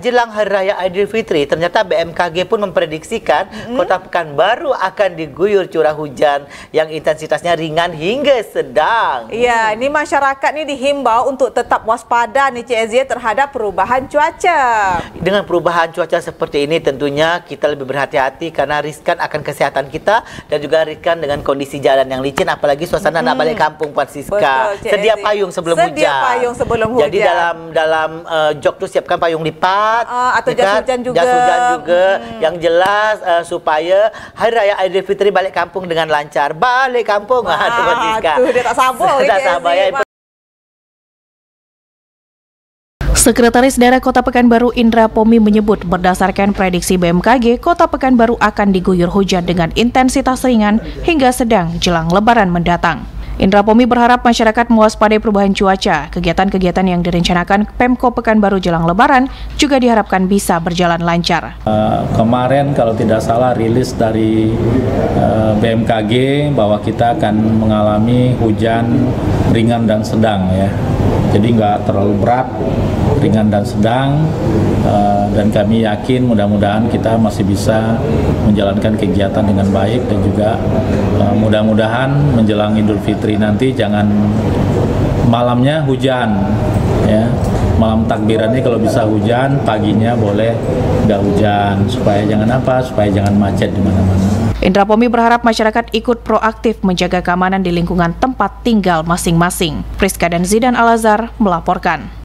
Jelang Hari Raya Aidilfitri, ternyata BMKG pun memprediksikan Kota Pekanbaru akan diguyur curah hujan yang intensitasnya ringan hingga sedang. Iya, ini masyarakat nih dihimbau untuk tetap waspada nih Cik Ezia terhadap perubahan cuaca. Dengan perubahan cuaca seperti ini tentunya kita lebih berhati-hati karena riskan akan kesehatan kita dan juga riskan dengan kondisi jalan yang licin, apalagi suasana nak balik kampung Puan Siska. Sedia payung sebelum hujan. Sedia payung sebelum hujan. Jadi dalam jok tu siapkan payung lipat. Atau jas hujan juga. Jas hujan juga. Yang jelas supaya Hari Raya Aidilfitri balik kampung dengan lancar. Balik kampung. Tuh dia tak sabar. Tak sabar ya. Sekretaris Daerah Kota Pekanbaru Indra Pomi menyebut berdasarkan prediksi BMKG, Kota Pekanbaru akan diguyur hujan dengan intensitas ringan hingga sedang jelang Lebaran mendatang. Indra Pomi berharap masyarakat mewaspadai perubahan cuaca. Kegiatan-kegiatan yang direncanakan Pemko Pekanbaru jelang Lebaran juga diharapkan bisa berjalan lancar. Kemarin kalau tidak salah rilis dari BMKG bahwa kita akan mengalami hujan ringan dan sedang ya. Jadi nggak terlalu berat, ringan dan sedang, dan kami yakin mudah-mudahan kita masih bisa menjalankan kegiatan dengan baik dan juga mudah-mudahan menjelang Idul Fitri nanti jangan malamnya hujan ya. Malam takbirannya kalau bisa hujan, paginya boleh nggak hujan supaya jangan macet di mana-mana. Indra Pomi berharap masyarakat ikut proaktif menjaga keamanan di lingkungan tempat tinggal masing-masing. Priska dan Zidan Al-Azhar melaporkan.